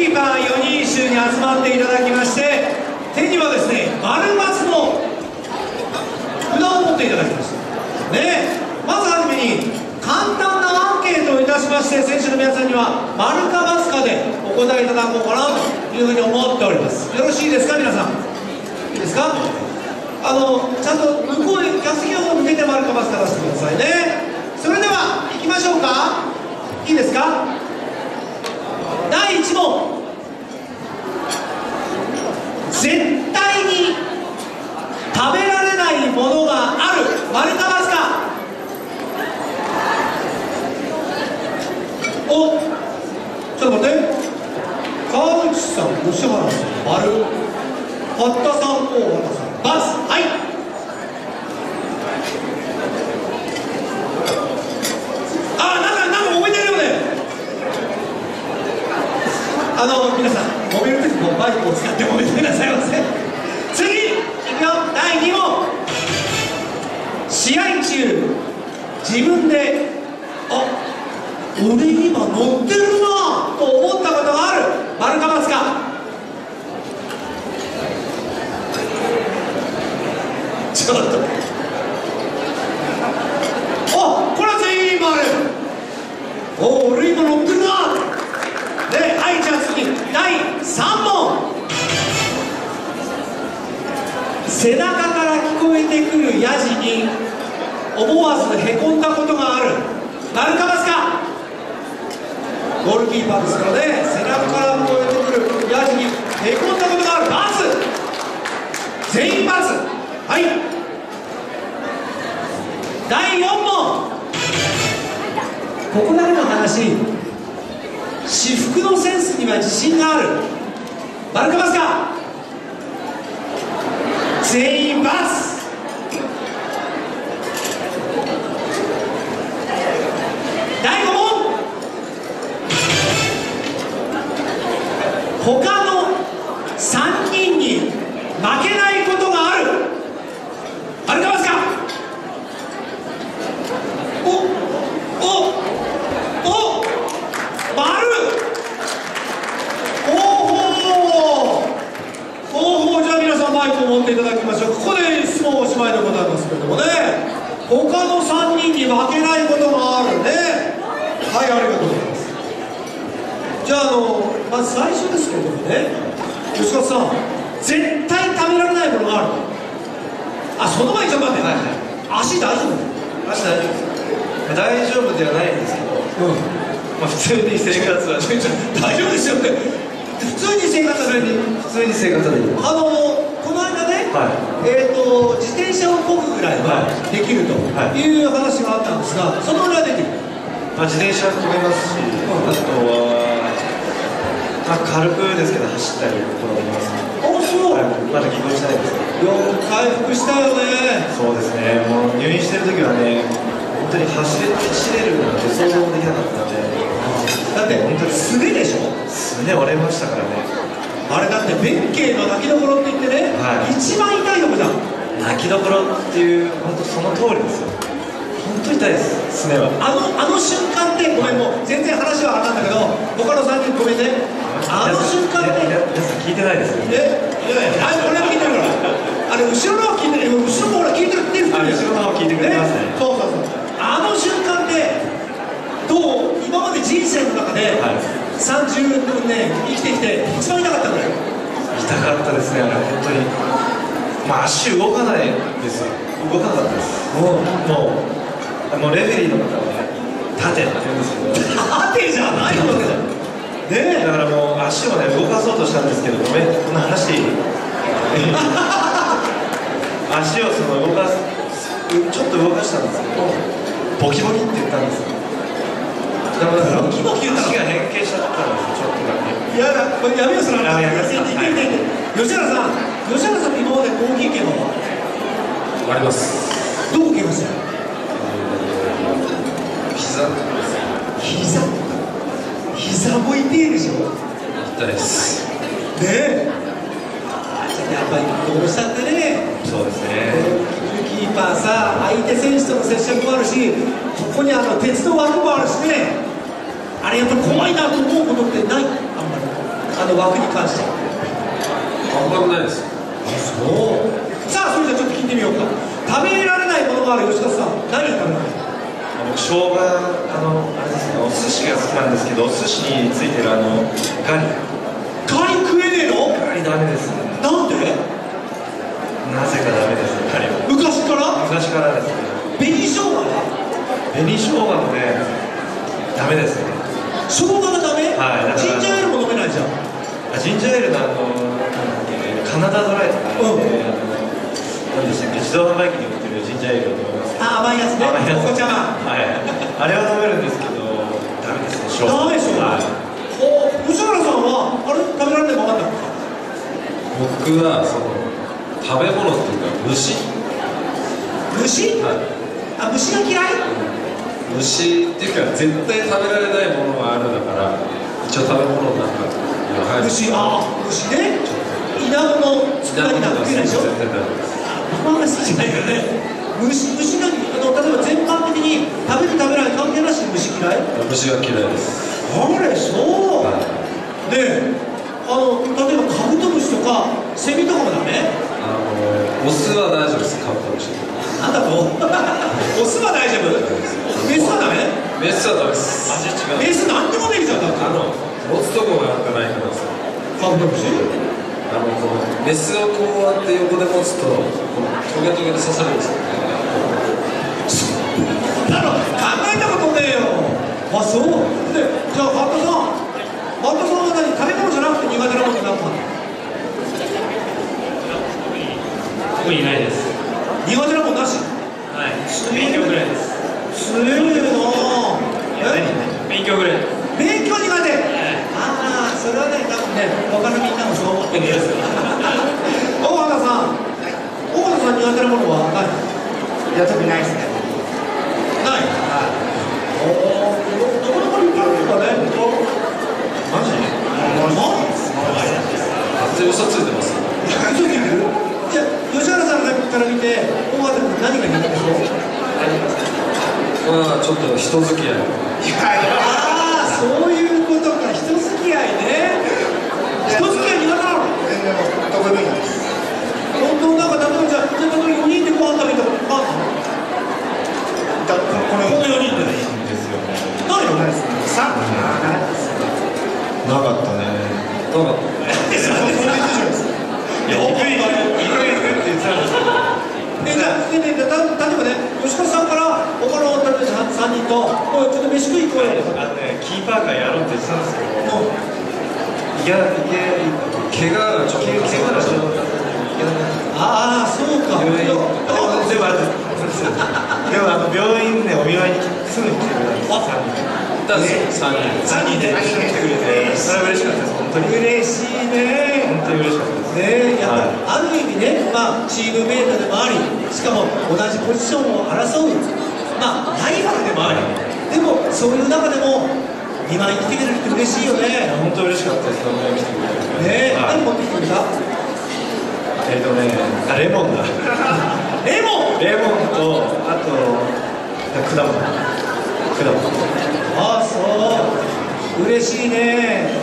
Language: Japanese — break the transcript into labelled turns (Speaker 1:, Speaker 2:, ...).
Speaker 1: ーパー4人衆に集まっていただきまして、手にはですね、丸松の札を持っていただきましたね。まずはじめに簡単なアンケートをいたしまして、選手の皆さんには丸かバスかでお答えいただこうかなというふうに思っております。よろしいですか皆さん。いいですか。ちゃんと向こうへ客席の方向けて丸かバスか出してくださいね。それでは行きましょうか。いいですか。第1問、絶対に食べられないものがある、丸かバスか。お、ちょっと待って。川内さん、吉原さん、丸。八田さん、大畑さん、バス。はい。なんか揉めてるよね。皆さん、揉めるときもバイクを使って揉めてくださいませ。次、いくよ、第2問。試合中、自分で、俺今乗ってるなと思ったことがある、丸かバスか。ちょっと。これは全員丸。俺今乗ってるな。はい、じゃあ次、第3問。背中から聞こえてくるヤジに思わずへこんだことがある、丸かバスか。ゴールキーパーですからね、背中から聞こえてくるヤジにへこんだことがある、バス。全員バス。はい。第4問。ここだけの話、私服のセンスには自信がある、丸かバスか。全員バス。第5問。他の3人に負けないことがある、丸かバスか。マイクを持っていただきましょう。ここで質問おしまいでございますけれどもね、他の3人に負けないことがあるね。はい、ありがとうございます。じゃあまず最初ですけれどもね、吉川さん、絶対食べられないものがある。その前にちょっと待って、足大丈夫？
Speaker 2: 足大丈夫です。大丈夫ではないんですけど、普通に生活は
Speaker 1: 大丈夫ですよね。普通に生活はできる。この間ね、自転車を漕ぐぐらいはできるという話があったんですが、そのぐらいできる。
Speaker 2: 自転車漕げますし、あとは軽くですけど走ったりとかできます。
Speaker 1: そう。
Speaker 2: まだ起動してないですけど。
Speaker 1: よく回復したよね。
Speaker 2: そうですね。もう入院してる時はね、本当に走れるなんて想像もできなかったので。
Speaker 1: だって本当にすねでしょ。
Speaker 2: すね折れましたからね。
Speaker 1: あれだって弁慶の泣きどころって言ってね、一番痛いとこじゃん。
Speaker 2: 泣きどころっていう、本当その通りですよ。本当痛いです、すねは。
Speaker 1: あの瞬間って、ごめん、もう全然話はあかんだけど、他の3人ごめんね。あの瞬間って
Speaker 2: 皆さん聞いてないですよね。
Speaker 1: いや俺は聞いてるから。後ろの方聞いてる。後ろの方聞いてるって言ってる。
Speaker 2: 後ろの方聞いてくれますね。
Speaker 1: そう。あの瞬間ってどう？今まで人生の中で30年生きてきて一番痛かったぐらい。
Speaker 2: 痛かったですね、あれ本当に。足動かないですよ。動かなかったです。もうレフェリーの方はね、立てって言うんですけど。
Speaker 1: 立てじゃないわけだよ。
Speaker 2: ね、だからもう足をね動かそうとしたんですけど、ごめん、こんな話いい？足を動かす、ちょっと動かしたんですけど、ボキボキって言ったんですよ。だから
Speaker 1: ボキボキ言った
Speaker 2: 足が変形しちゃったんですよ、ちょっとだけ。
Speaker 1: いやだ、これやめよう、その話。吉原さん、今まで大きい怪我は
Speaker 2: あります。
Speaker 1: どこ怪我したの？膝も痛いでしょ。
Speaker 2: 痛いです。
Speaker 1: ねえ。やっぱりどうしたってね。
Speaker 2: そうですね。
Speaker 1: キーパーさ、相手選手との接触もあるし、ここに鉄の枠もあるしね。あれやっぱり怖いなと思うことってない？あんまり。 枠に関しては。
Speaker 3: あんまりないです。
Speaker 1: そうさあ、それじゃちょっと聞いてみようか。食べられないものがある吉田さん、何を食べない？
Speaker 2: 僕生姜、あれですね、お寿司が好きなんですけど、お寿司についてるガリ
Speaker 1: 食えねえの？
Speaker 2: ガリダメですね。
Speaker 1: なんで？
Speaker 2: なぜかダメですね、ガリは。
Speaker 1: 昔から
Speaker 2: 昔からですね。
Speaker 1: 紅生姜は？
Speaker 2: 紅生姜もね、ダメですね。
Speaker 1: 生姜がダメ？
Speaker 2: はい、だから
Speaker 1: ジンジャーエールも飲めないじゃん。
Speaker 2: ジンジャーエールのカナダドライとか、何でしたっけ、自動販売機に売ってるジンジャーエールだと思います。
Speaker 1: 甘いやつね、
Speaker 2: 甘いやつ、
Speaker 1: お子ちゃま。
Speaker 2: はい、あれは飲めるんですけど、ダメですね、生姜。
Speaker 1: ダメでしょ。
Speaker 2: はい、
Speaker 1: 吉原さんはあれ食べられないままだったの？
Speaker 3: 僕はその食べ物っていうか虫、
Speaker 1: はい、虫が嫌い？
Speaker 3: 虫っていうか絶対食べられないものがあるだから一応食べ物なんか入る。
Speaker 1: 虫ね。イナゴのつくだ煮なんか食えないでしょ？
Speaker 3: 絶対ダメです。
Speaker 1: あんまり好きじゃないよね。虫が例えば全般的に食べる食べない関係なしに虫嫌い？
Speaker 3: 虫が嫌いです。
Speaker 1: あれ、そう。
Speaker 3: はい、
Speaker 1: で、例えばカブトムシとかセミとかもダメ？
Speaker 3: オスは大丈夫です。カブトムシ。
Speaker 1: なんだと？オスは大丈夫？メスはダメ？
Speaker 3: メスはダメです。
Speaker 2: 味違う。
Speaker 1: メスなんでもできちゃったんだ。
Speaker 3: 持つとこがないからさ。
Speaker 1: カブトムシ？
Speaker 3: このメスをこうやって横で持つとこのトゲトゲで刺さるんですよね。
Speaker 1: 考えたことねえよ。あ、そう。で、じゃあバッタさんは何、食べ物じゃなくて苦手なものって何かあるの？
Speaker 2: 特にないです。
Speaker 1: 苦手なもんなし？
Speaker 2: はい、勉強ぐらいです。
Speaker 1: 強いな。
Speaker 2: 勉強ぐらい。
Speaker 1: 勉強苦手。ああ、それはね、多分ね、他のみんなもそう思ってるんですよ。大畑さん、苦手なものは何？
Speaker 4: いや、特にないですね。
Speaker 1: ない。おお、なかなか立派なんだね。マジ？
Speaker 3: 全然嘘ついてます。
Speaker 1: 嘘ついてる？じゃあ吉原さんから見て大畑君何が苦手ですか？
Speaker 3: まあちょっと人付き合い。
Speaker 1: ああ、そういうことか。人付き合いね。人付き合い苦手なの？
Speaker 4: 全然得意分野です。
Speaker 1: 本当、なんか例えばじゃあ4人でご飯食べたことあるの？この4人で
Speaker 2: ですよね。
Speaker 1: ないの？
Speaker 4: ないですね。
Speaker 2: なかったね。
Speaker 3: どうか。
Speaker 2: いや、行くって言ってたんですけど。
Speaker 1: じゃあ、例えばね、吉川さんから他の例えば3人と、おい、ちょっと飯食い行こうよとか。
Speaker 2: キーパーがやろうって言ってたんですけど、怪我がちょっと。
Speaker 1: ああ、そうか。
Speaker 2: でも病院でお見舞いにすぐ来てくれたんです。3人で来てくれて、それは嬉しかったです。本当に
Speaker 1: 嬉しいね。
Speaker 2: 本当に嬉しかったです。
Speaker 1: ね、やっぱある意味ね、チームメイトでもあり、しかも同じポジションを争う、ライバルでもあり、でもそういう中でも見舞いに来てくれるって嬉しいよね。
Speaker 2: 本当嬉しかったです。来てくれて。
Speaker 1: 何持ってきてくれた？
Speaker 2: レモンだ。
Speaker 1: レモン
Speaker 2: と、あと果物。
Speaker 1: ああ、そう、嬉しいね。